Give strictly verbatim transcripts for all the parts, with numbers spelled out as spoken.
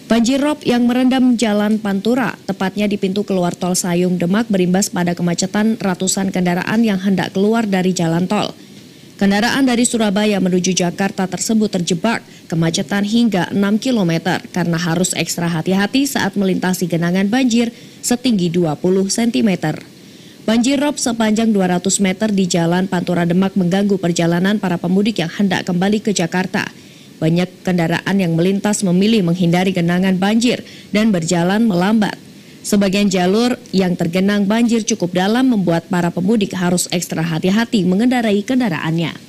Banjir rob yang merendam Jalan Pantura, tepatnya di pintu keluar tol Sayung Demak, berimbas pada kemacetan ratusan kendaraan yang hendak keluar dari jalan tol. Kendaraan dari Surabaya menuju Jakarta tersebut terjebak kemacetan hingga enam kilometer karena harus ekstra hati-hati saat melintasi genangan banjir setinggi dua puluh sentimeter. Banjir rob sepanjang dua ratus meter di Jalan Pantura Demak mengganggu perjalanan para pemudik yang hendak kembali ke Jakarta. Banyak kendaraan yang melintas memilih menghindari genangan banjir dan berjalan melambat. Sebagian jalur yang tergenang banjir cukup dalam membuat para pemudik harus ekstra hati-hati mengendarai kendaraannya.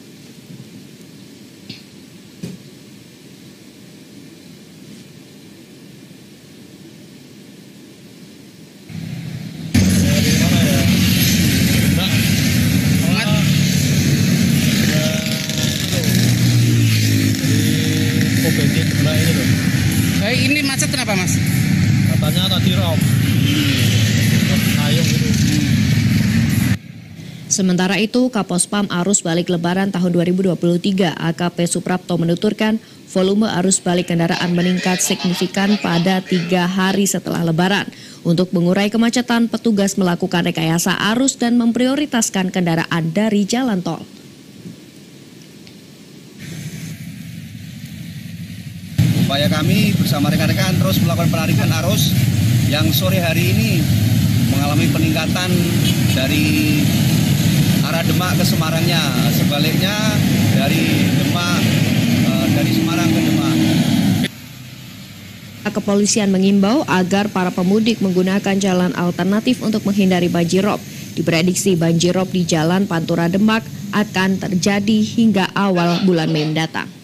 Eh, ini macet kenapa, Mas? Katanya tadi rob. Sayung gitu. Sementara itu, Kapospam Arus Balik Lebaran tahun dua ribu dua puluh tiga A K P Suprapto menuturkan volume arus balik kendaraan meningkat signifikan pada tiga hari setelah Lebaran. Untuk mengurai kemacetan, petugas melakukan rekayasa arus dan memprioritaskan kendaraan dari jalan tol. Upaya kami bersama rekan-rekan terus melakukan penarikan arus yang sore hari ini mengalami peningkatan dari arah Demak ke Semarangnya, sebaliknya dari Demak eh, dari Semarang ke Demak. Kepolisian mengimbau agar para pemudik menggunakan jalan alternatif untuk menghindari banjir rob. Diprediksi banjir rob di Jalan Pantura Demak akan terjadi hingga awal bulan Mei mendatang.